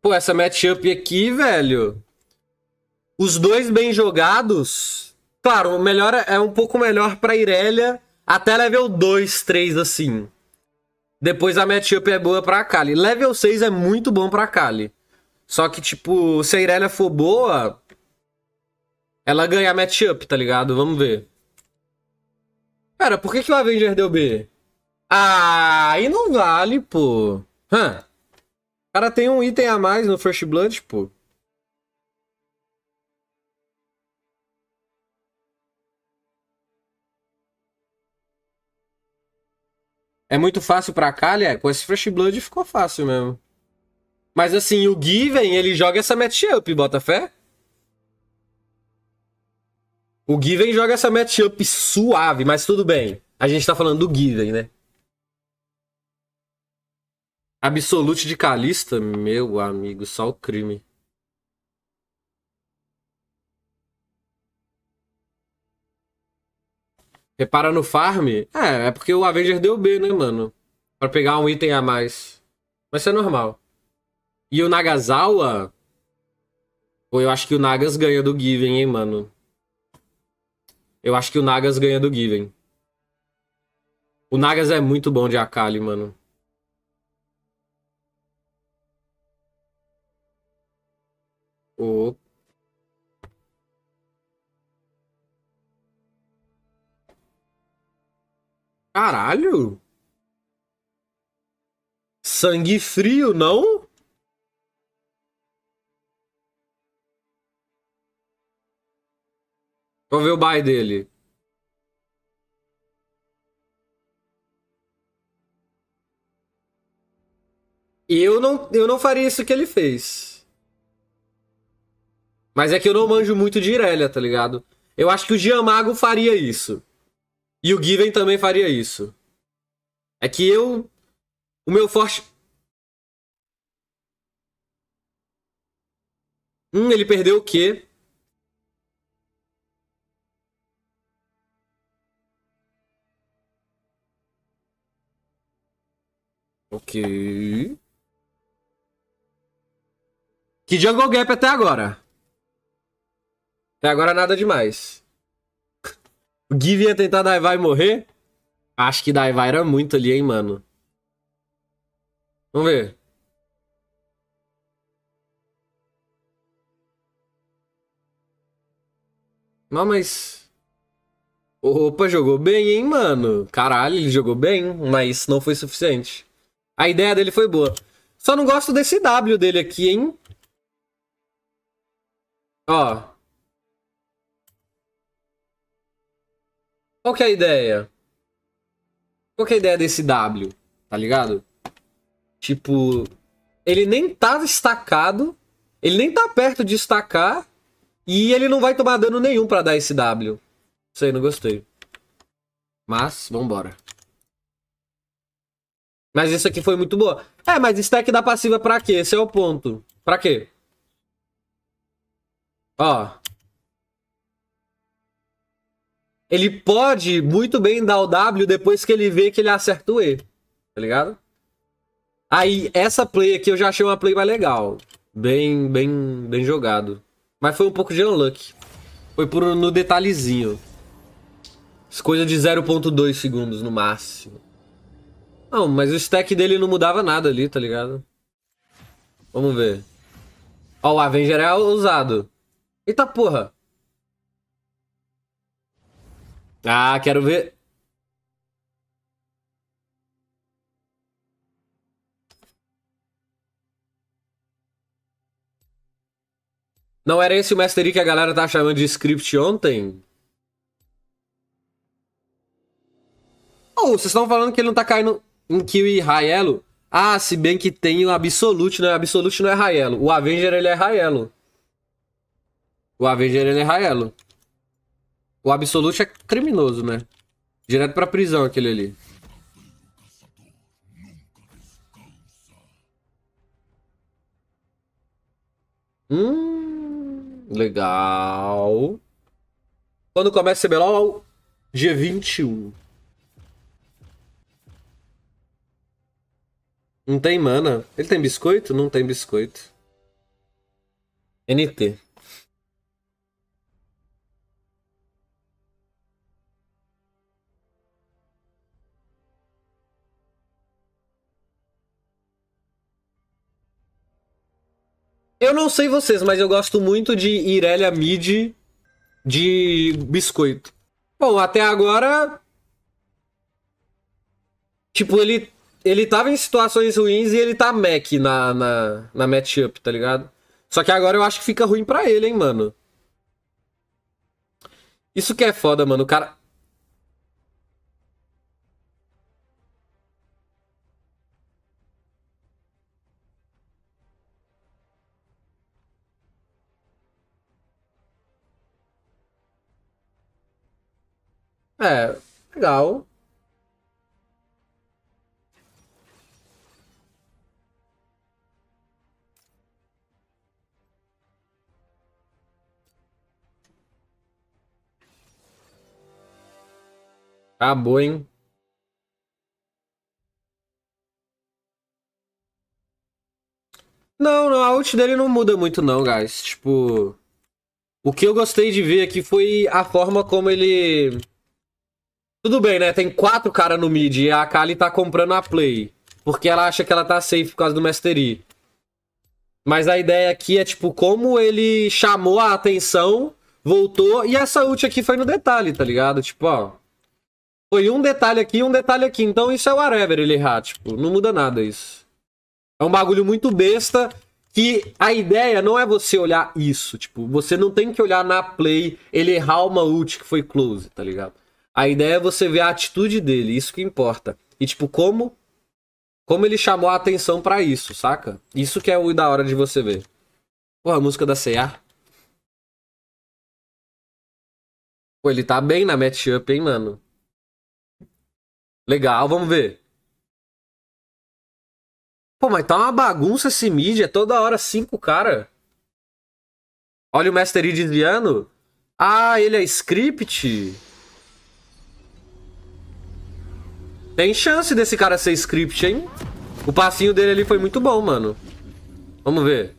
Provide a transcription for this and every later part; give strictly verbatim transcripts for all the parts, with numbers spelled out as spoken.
Pô, essa matchup aqui, velho. Os dois bem jogados. Claro, o melhor é um pouco melhor pra Irelia até level dois, três, assim. Depois a matchup é boa pra Akali. Level seis é muito bom pra Akali. Só que, tipo, se a Irelia for boa, ela ganha a matchup, tá ligado? Vamos ver. Pera, por que, que o Avenger deu B? Ah, aí não vale, pô. Hã? O cara tem um item a mais no First Blood, pô. É muito fácil pra Akali? É, com esse First Blood ficou fácil mesmo. Mas assim, o Given, ele joga essa matchup, bota fé? O Given joga essa matchup suave, mas tudo bem. A gente tá falando do Given, né? Absolute de Kalista? Meu amigo, só o crime. Repara no farm? É, é porque o Avenger deu B, né, mano? Pra pegar um item a mais. Mas isso é normal. E o Nagasawa? Pô, eu acho que o Nagas ganha do Given, hein, mano. Eu acho que o Nagas ganha do Given. O Nagas é muito bom de Akali, mano. Oh. Caralho! Sangue frio, não? Vou ver o buy dele. Eu não, eu não faria isso que ele fez. Mas é que eu não manjo muito de Irelia, tá ligado? Eu acho que o Giamago faria isso. E o Given também faria isso. É que eu... O meu forte... Hum, ele perdeu o quê? Ok. Que jungle gap até agora. Até agora nada demais. O Given ia tentar daivar e morrer? Acho que daivar era muito ali, hein, mano. Vamos ver. Não, mas... Opa, jogou bem, hein, mano? Caralho, ele jogou bem, mas não foi suficiente. A ideia dele foi boa. Só não gosto desse W dele aqui, hein? Ó. Qual que é a ideia? Qual que é a ideia desse W? Tá ligado? Tipo, ele nem tá estacado, ele nem tá perto de estacar, e ele não vai tomar dano nenhum pra dar esse W. Isso aí, não gostei. Mas, vambora. Mas isso aqui foi muito boa. É, mas stack da passiva pra quê? Esse é o ponto. Pra quê? Ó. Ele pode muito bem dar o W depois que ele vê que ele acerta o E. Tá ligado? Aí, essa play aqui eu já achei uma play mais legal. Bem, bem, bem jogado. Mas foi um pouco de unluck. Foi por, no detalhezinho. Coisa de zero ponto dois segundos no máximo. Não, mas o stack dele não mudava nada ali, tá ligado? Vamos ver. Ó, o Avenger é ousado. Eita porra. Ah, quero ver. Não era esse o Mastery que a galera tá chamando de script ontem? Oh, vocês estão falando que ele não tá caindo em kill e high elo? Ah, se bem que tem o Absolute, né? Absolute não é high elo. O Avenger, ele é high elo. O Avenger, ele é high elo. O Absolute é criminoso, né? Direto pra prisão aquele ali. Hum, legal. Quando começa o C B L O L? Dia vinte e um. Não tem mana. Ele tem biscoito? Não tem biscoito. N T. Eu não sei vocês, mas eu gosto muito de Irelia mid de biscoito. Bom, até agora... Tipo, ele, ele tava em situações ruins e ele tá mech na, na, na matchup, tá ligado? Só que agora eu acho que fica ruim pra ele, hein, mano. Isso que é foda, mano. O cara... É, legal. Acabou, hein? Não, não, a ult dele não muda muito não, guys. Tipo... O que eu gostei de ver aqui foi a forma como ele... Tudo bem, né? Tem quatro caras no mid e a Kali tá comprando a play. Porque ela acha que ela tá safe por causa do Mastery. Mas a ideia aqui é, tipo, como ele chamou a atenção, voltou, e essa ult aqui foi no detalhe, tá ligado? Tipo, ó... Foi um detalhe aqui e um detalhe aqui. Então isso é whatever ele errar, tipo, não muda nada isso. É um bagulho muito besta que a ideia não é você olhar isso. Tipo, você não tem que olhar na play ele errar uma ult que foi close, tá ligado? A ideia é você ver a atitude dele, isso que importa. E tipo, como como ele chamou a atenção pra isso, saca? Isso que é o da hora de você ver. Pô, a música da C A. Pô, ele tá bem na matchup, hein, mano? Legal, vamos ver. Pô, mas tá uma bagunça esse mid, é toda hora cinco cara. Olha o Master Yi desviando. Ah, ele é script? Tem chance desse cara ser script, hein? O passinho dele ali foi muito bom, mano. Vamos ver.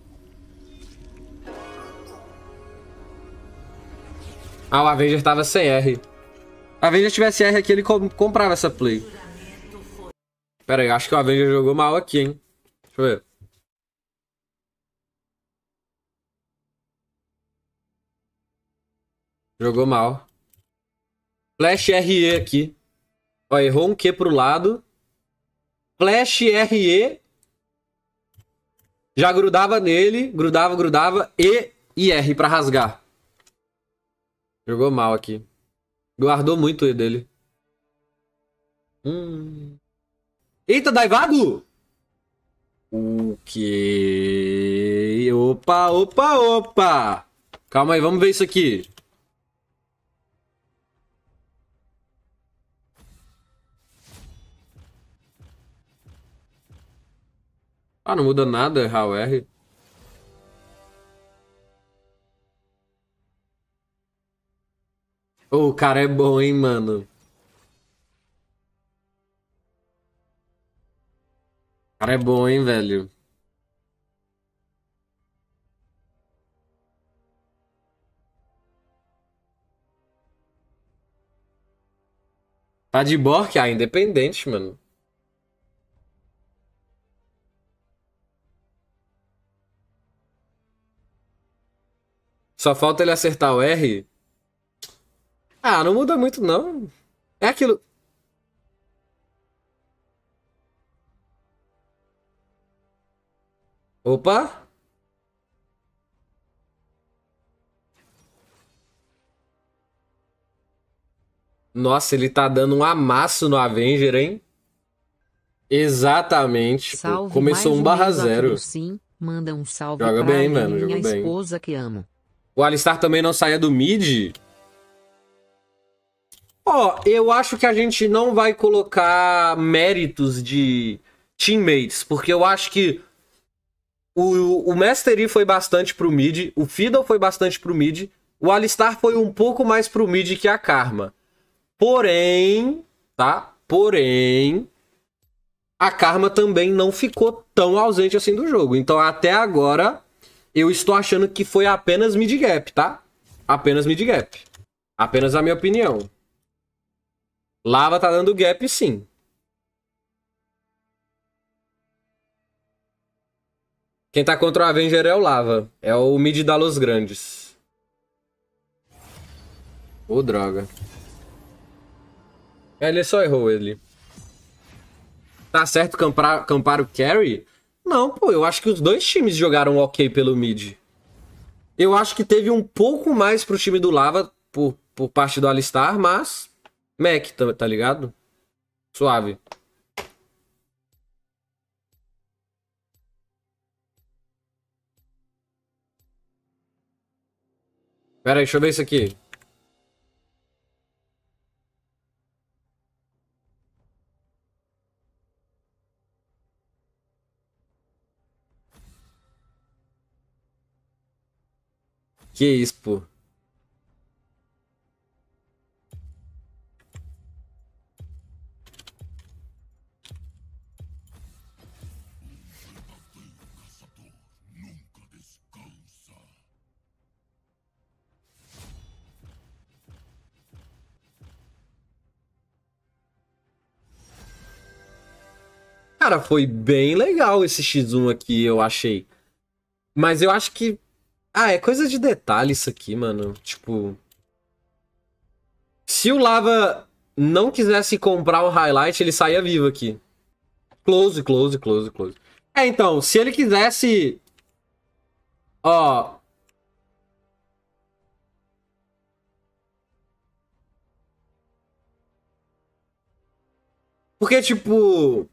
Ah, o Avenger tava sem R. Se o Avenger tivesse R aqui, ele comprava essa play. Pera aí, acho que o Avenger jogou mal aqui, hein? Deixa eu ver. Jogou mal. Flash R E aqui. Ó, errou um Q pro lado. Flash R E. Já grudava nele. Grudava, grudava. E I R pra rasgar. Jogou mal aqui. Guardou muito o E dele. Hum. Eita, Daivago! O quê? Opa, opa, opa! Calma aí, vamos ver isso aqui. Ah, não muda nada errar o R. Oh, o cara é bom, hein, mano. O cara é bom, hein, velho. Tá de Bork? Ah, independente, mano. Só falta ele acertar o R. Ah, não muda muito, não. É aquilo... Opa! Nossa, ele tá dando um amasso no Avenger, hein? Exatamente. Pô. Começou um barra zero. Sim, manda um salve joga pra bem, minha mano. Joga bem. esposa que amo. O Alistar também não saia do mid. Ó, oh, eu acho que a gente não vai colocar méritos de teammates, porque eu acho que o, o Master Yi foi bastante pro mid, o Fiddle foi bastante pro mid, o Alistar foi um pouco mais pro mid que a Karma. Porém, tá? Porém, a Karma também não ficou tão ausente assim do jogo. Então, até agora, Eu estou achando que foi apenas mid gap, tá? Apenas mid gap. Apenas a minha opinião. Lava tá dando gap, sim. Quem tá contra o Avenger é o Lava. É o mid da Los Grandes. Ô, oh, droga. Ele só errou ele. Tá certo campar, campar o carry? Não, pô. Eu acho que os dois times jogaram ok pelo mid. Eu acho que teve um pouco mais pro time do Lava por, por parte do Alistar, mas... Mac, tá, tá ligado? Suave. Pera aí, deixa eu ver isso aqui. Que isso, pô. Cara, foi bem legal esse X um aqui, eu achei. Mas eu acho que... Ah, é coisa de detalhe isso aqui, mano. Tipo... Se o Lava não quisesse comprar um highlight, ele saía vivo aqui. Close, close, close, close. É, então, se ele quisesse... Ó... Porque, tipo...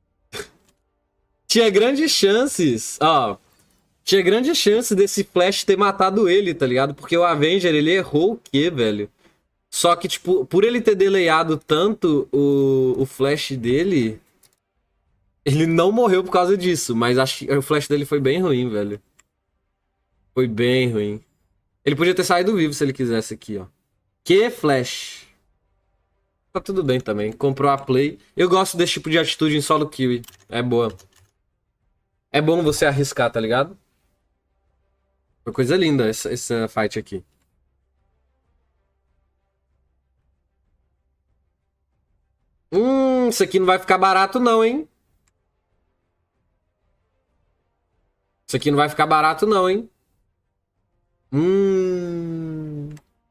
Tinha grandes chances, ó... Tinha grandes chances desse Flash ter matado ele, tá ligado? Porque o Avenger, ele errou o quê, velho? Só que, tipo, por ele ter delayado tanto o, o Flash dele... Ele não morreu por causa disso, mas acho que o Flash dele foi bem ruim, velho. Foi bem ruim. Ele podia ter saído vivo se ele quisesse aqui, ó. Que Flash. Tá tudo bem também. Comprou a play. Eu gosto desse tipo de atitude em solo kill. É boa. É bom você arriscar, tá ligado? Foi coisa linda essa, essa fight aqui. Hum, isso aqui não vai ficar barato não, hein? Isso aqui não vai ficar barato não, hein? Hum...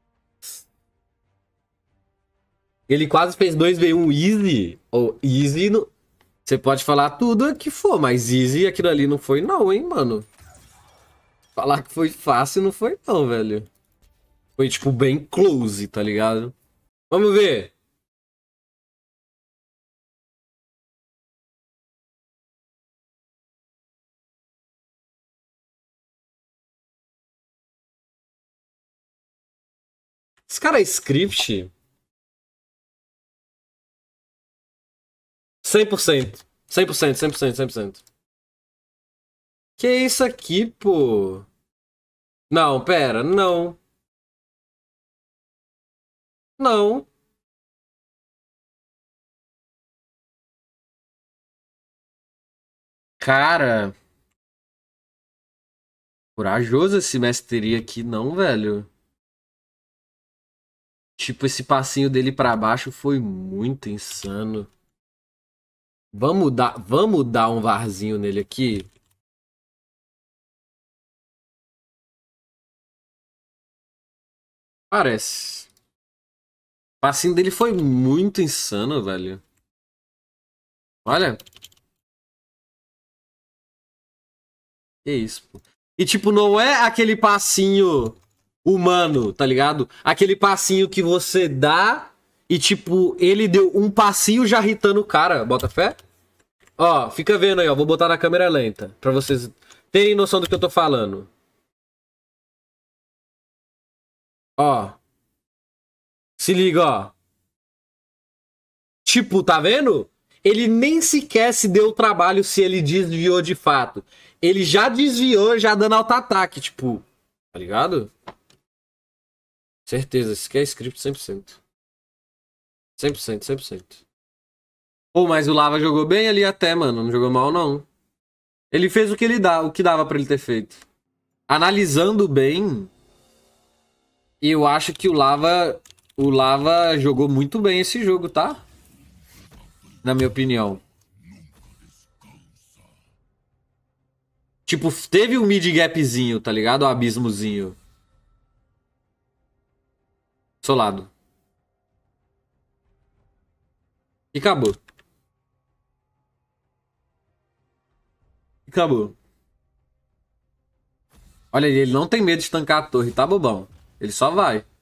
Ele quase fez dois v um easy. Ou oh, easy... No... Você pode falar tudo que for, mas easy aquilo ali não foi não, hein, mano? Falar que foi fácil não foi não, velho. Foi, tipo, bem close, tá ligado? Vamos ver. Esse cara é script? cem por cento. cem por cento, cem por cento, cem por cento. Que isso aqui, pô? Não, pera, não. Não. Cara... Corajoso esse mestre aqui, não, velho. Tipo, esse passinho dele pra baixo foi muito insano. Vamos dar, vamos dar um varzinho nele aqui? Parece. O passinho dele foi muito insano, velho. Olha. Que isso, pô. E, tipo, não é aquele passinho humano, tá ligado? Aquele passinho que você dá e, tipo, ele deu um passinho já irritando o cara. Bota fé? Ó, fica vendo aí, ó. Vou botar na câmera lenta. Pra vocês terem noção do que eu tô falando. Ó. Se liga, ó. Tipo, tá vendo? Ele nem sequer se deu o trabalho se ele desviou de fato. Ele já desviou, já dando auto-ataque, tipo... Tá ligado? Certeza, isso aqui é script cem por cento. cem por cento, cem por cento. Pô, mas o Lava jogou bem ali até, mano. Não jogou mal, não. Ele fez o que ele dá, o que dava pra ele ter feito. Analisando bem, eu acho que o Lava, o Lava jogou muito bem esse jogo, tá? Na minha opinião. Tipo, teve um mid gapzinho, tá ligado? O abismozinho. Solado. E acabou. E acabou. Olha, ele não tem medo de tancar a torre, tá, bobão? Ele só vai.